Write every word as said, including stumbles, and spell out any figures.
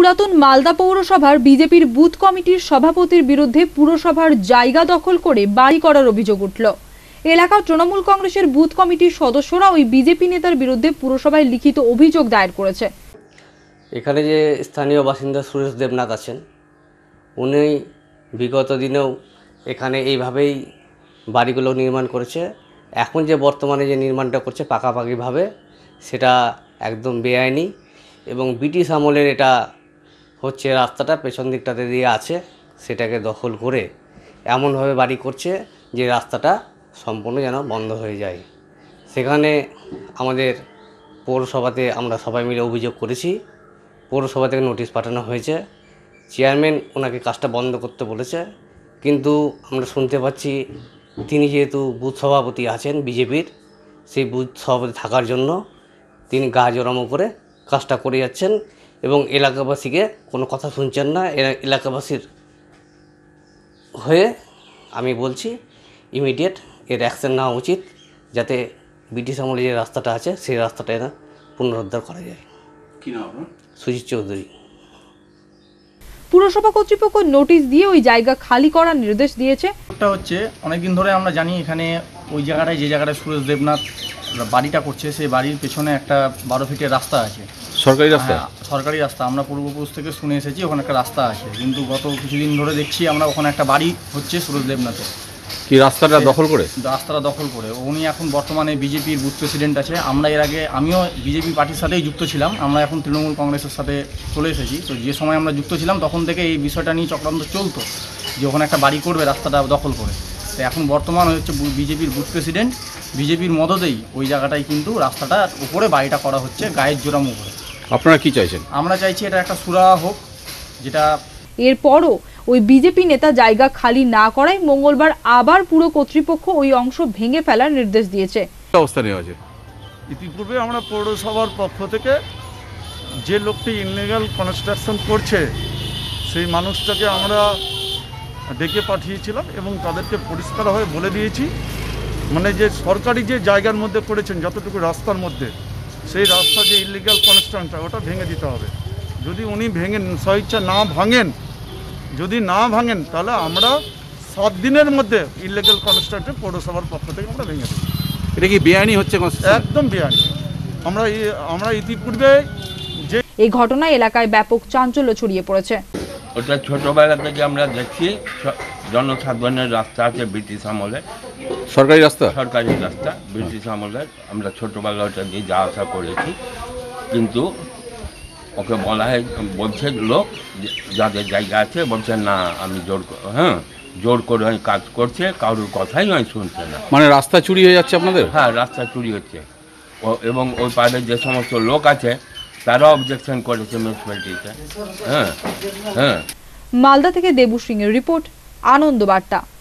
পুরাতন মালদা পৌরসভার বিজেপির বুথ কমিটির সভাপতির বিরুদ্ধে পুরসভার জায়গা দখল করে বাড়ি করার অভিযোগ উঠল। এলাকার তৃণমূল কংগ্রেসের বুথ কমিটির সদস্যরা ওই বিজেপি নেতার বিরুদ্ধে পুরসভায় লিখিত অভিযোগ দায়ের করেছে। এখানে যে স্থানীয় বাসিন্দা সুরেশ দেবনাথ আছেন, উনি বিগত দিনেও এখানে এইভাবেই বাড়িগুলো নির্মাণ করেছে। এখন যে বর্তমানে যে নির্মাণটা করছে পাকাপাকিভাবে, সেটা একদম বেআইনি এবং ব্রিটিশ আমলের এটা হচ্ছে। রাস্তাটা পেছন দিকটাতে দিয়ে আছে, সেটাকে দখল করে এমনভাবে বাড়ি করছে যে রাস্তাটা সম্পূর্ণ যেন বন্ধ হয়ে যায়। সেখানে আমাদের পৌরসভাতে আমরা সবাই মিলে অভিযোগ করেছি। পৌরসভা থেকে নোটিশ পাঠানো হয়েছে। চেয়ারম্যান ওনাকে কাজটা বন্ধ করতে বলেছে, কিন্তু আমরা শুনতে পাচ্ছি তিনি যেহেতু বুথ সভাপতি আছেন বিজেপির, সেই বুথ সভাপতি থাকার জন্য তিনি গা জড়ামো করে কাজটা করে যাচ্ছেন এবং এলাকাবাসীকে কোনো কথা শুনছেন না। এলাকাবাসীর হয়ে আমি বলছি ইমিডিয়েট এর অ্যাকশন নেওয়া উচিত, যাতে ব্রিটিশ আমলে যে রাস্তাটা আছে সেই রাস্তাটা এরা পুনরুদ্ধার করা যায়। কি নাম আপনার? সুজিত চৌধুরী। পুরসভা কর্তৃপক্ষ নোটিশ দিয়ে ওই জায়গা খালি করার নির্দেশ দিয়েছে। এটা হচ্ছে অনেকদিন ধরে আমরা জানি এখানে ওই জায়গাটায় যে জায়গাটায় সুরেশ দেবনাথ বাড়িটা করছে সেই বাড়ির পেছনে একটা বারো ফিটের রাস্তা আছে, সরকারি রাস্তা। হ্যাঁ, সরকারি রাস্তা। আমরা পূর্বপুরুষ থেকে শুনে এসেছি ওখানে একটা রাস্তা আছে, কিন্তু গত কিছুদিন ধরে দেখছি আমরা ওখানে একটা বাড়ি হচ্ছে সুরেশ দেবনাথের। কি রাস্তাটা দখল করে? রাস্তাটা দখল করে উনি এখন বর্তমানে বিজেপির বুথ প্রেসিডেন্ট আছে। আমরা এর আগে আমিও বিজেপি পার্টির সাথেই যুক্ত ছিলাম, আমরা এখন তৃণমূল কংগ্রেসের সাথে চলে এসেছি। তো যে সময় আমরা যুক্ত ছিলাম তখন থেকে এই বিষয়টা নিয়ে চক্রান্ত চলতো যে ওখানে একটা বাড়ি করবে রাস্তাটা দখল করে। তো এখন বর্তমান হচ্ছে বিজেপির বুথ প্রেসিডেন্ট, বিজেপির মদতেই ওই জায়গাটায় কিন্তু রাস্তাটার উপরে বাড়িটা করা হচ্ছে গায়ের জোরাম উপরে। আপনারা কি চাইছেন? আমরা চাইছি এটা একটা সুরা হোক, যেটা এরপরও ওই বিজেপি নেতা জায়গা খালি না করায় মঙ্গলবার আবার পুরো কর্তৃপক্ষ ওই অংশ ভেঙে ফেলার নির্দেশ দিয়েছে। অবস্থা নেওয়া আছে। ইতিপূর্বে আমরা পৌরসভার পক্ষ থেকে যে লোকটি ইনলিগাল কনস্ট্রাকশন করছে সেই মানুষটাকে আমরা ডেকে পাঠিয়েছিলাম এবং তাদেরকে পরিষ্কারভাবে বলে দিয়েছি, মানে যে সরকারি যে জায়গার মধ্যে করেছেন যতটুকু রাস্তার মধ্যে, সেই রাস্তা যে ইনলিগাল কনস্ট্রাকশন ওটা ভেঙে দিতে হবে। যদি উনি ভেঙেন স্বইচ্ছা না ভাঙেন, যদি না ভাঙেন তাহলে আমরা সাত দিনের মধ্যে ইললিগাল কনস্ট্রাকশন পৌরসভার পক্ষ থেকে আমরা ভেঙে দেব। এটা কি বেআইনি হচ্ছে? একদম বেআইনি। আমরা আমরা ইতিপূর্বে যে এই ঘটনায় এলাকায় ব্যাপক চাঞ্চল্য ছড়িয়ে পড়েছে। ওটা ছোটবেলা থেকে আমরা দেখছি জনসাধারণের রাস্তা আছে ব্রিটিশ আমলে, সরকারি রাস্তা। সরকারি রাস্তা ব্রিটিশ আমলের। আমরা ছোটবেলা ওটা দিয়ে যাওয়া আসা করেছি, কিন্তু ওকে বলা হয়, বলছে লোক যাদের জায়গা আছে, বলছে না আমি জোর হ্যাঁ জোর করে কাজ করছে, কারোর কথাই নয় শুনছে না। মানে রাস্তা চুরি হয়ে যাচ্ছে আপনাদের? হ্যাঁ, রাস্তা চুরি হচ্ছে। ও এবং ওই পাড়ে যে সমস্ত লোক আছে তারা অবজেকশন করেছে মিউনিসিপ্যালিটিতে। হ্যাঁ হ্যাঁ মালদা থেকে দেবু সিং এর রিপোর্ট, আনন্দ বার্তা।